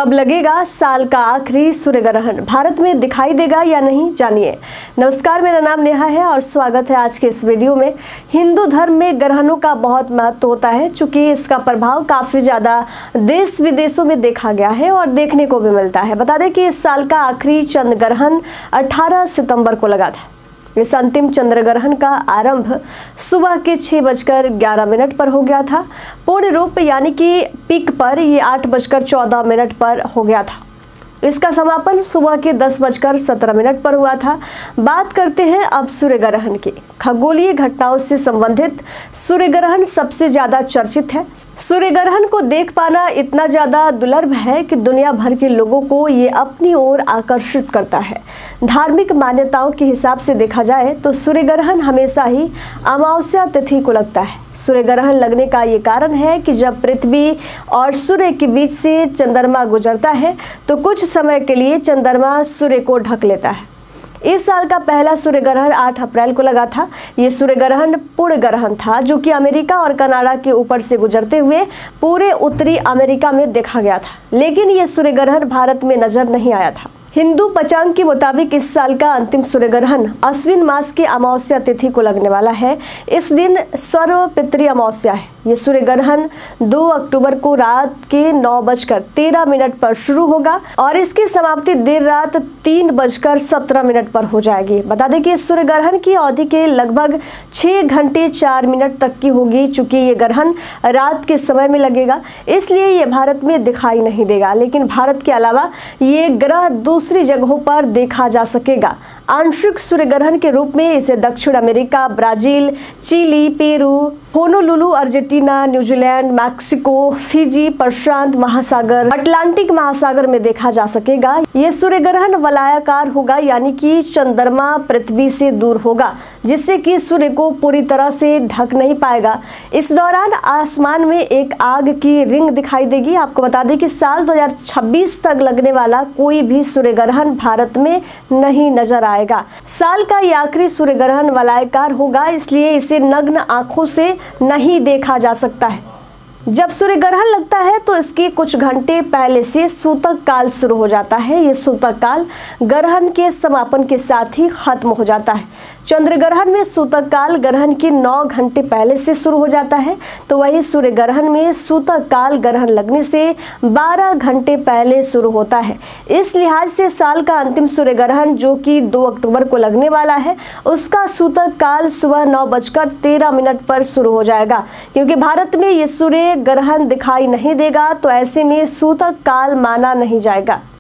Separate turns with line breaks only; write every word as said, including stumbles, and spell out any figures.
कब लगेगा साल का आखिरी सूर्य ग्रहण, भारत में दिखाई देगा या नहीं, जानिए। नमस्कार, मेरा नाम नेहा है और स्वागत है आज के इस वीडियो में। हिंदू धर्म में ग्रहणों का बहुत महत्व होता है, चूंकि इसका प्रभाव काफ़ी ज़्यादा देश विदेशों में देखा गया है और देखने को भी मिलता है। बता दें कि इस साल का आखिरी चंद्र ग्रहण अठारह सितंबर को लगा था। इस अंतिम चंद्र ग्रहण का आरंभ सुबह के छः बजकर ग्यारह मिनट पर हो गया था। पूर्ण रूप यानी कि पीक पर ये आठ बजकर चौदह मिनट पर हो गया था। इसका समापन सुबह के दस बजकर सत्रह मिनट पर हुआ था। बात करते हैं अब सूर्य ग्रहण की। खगोलीय घटनाओं से संबंधित सूर्य ग्रहण सबसे ज़्यादा चर्चित है। सूर्य ग्रहण को देख पाना इतना ज़्यादा दुर्लभ है कि दुनिया भर के लोगों को ये अपनी ओर आकर्षित करता है। धार्मिक मान्यताओं के हिसाब से देखा जाए तो सूर्य ग्रहण हमेशा ही अमावस्या तिथि को लगता है। सूर्य ग्रहण लगने का ये कारण है कि जब पृथ्वी और सूर्य के बीच से चंद्रमा गुजरता है तो कुछ समय के लिए चंद्रमा सूर्य को ढक लेता है। इस साल का पहला सूर्य ग्रहण आठ अप्रैल को लगा था। ये सूर्य ग्रहण पूर्ण ग्रहण था, जो कि अमेरिका और कनाडा के ऊपर से गुजरते हुए पूरे उत्तरी अमेरिका में देखा गया था, लेकिन ये सूर्य ग्रहण भारत में नजर नहीं आया था। हिंदू पंचांग के मुताबिक इस साल का अंतिम सूर्य ग्रहण अश्विन मास के अमावस्या तिथि को लगने वाला है। इस दिन सर्वपितृ अमावस्या है। ये सूर्य ग्रहण दो अक्टूबर को रात के नौ बजकर तेरह मिनट पर शुरू होगा और इसकी समाप्ति देर रात तीन बजकर सत्रह मिनट पर हो जाएगी। बता दें कि इस सूर्य ग्रहण की अवधि के लगभग छः घंटे चार मिनट तक की होगी। चूंकि ये ग्रहण रात के समय में लगेगा, इसलिए ये भारत में दिखाई नहीं देगा, लेकिन भारत के अलावा ये ग्रह दूसरी जगहों पर देखा जा सकेगा। आंशिक सूर्य ग्रहण के रूप में इसे दक्षिण America, Brazil, Chile, Peru, Honolulu, Argentina, New Zealand, Mexico, Fiji, प्रशांत महासागर, अटलांटिक महासागर में देखा जा सकेगा। ये सूर्य ग्रहण वलयाकार होगा, यानी कि चंद्रमा पृथ्वी से दूर होगा, जिससे कि सूर्य को पूरी तरह से ढक नहीं पाएगा। इस दौरान आसमान में एक आग की रिंग दिखाई देगी। आपको बता दें कि साल दो हज़ार छब्बीस तक लगने वाला कोई भी सूर्य ग्रहण भारत में नहीं नजर आएगा। साल का ये आखिरी सूर्य ग्रहण वलयाकार होगा, इसलिए इसे नग्न आंखों से नहीं देखा जा सकता है। जब सूर्य ग्रहण लगता है तो इसके कुछ घंटे पहले से सूतक काल शुरू हो जाता है। ये सूतक काल ग्रहण के समापन के साथ ही खत्म हो जाता है। चंद्र ग्रहण में सूतक काल ग्रहण के नौ घंटे पहले से शुरू हो जाता है, तो वही सूर्य ग्रहण में सूतक काल ग्रहण लगने से बारह घंटे पहले शुरू होता है। इस लिहाज से साल का अंतिम सूर्य ग्रहण, जो कि दो अक्टूबर को लगने वाला है, उसका सूतक काल सुबह नौ बजकर तेरह मिनट पर शुरू हो जाएगा। क्योंकि भारत में ये सूर्य ग्रहण दिखाई नहीं देगा, तो ऐसे में सूतक काल माना नहीं जाएगा।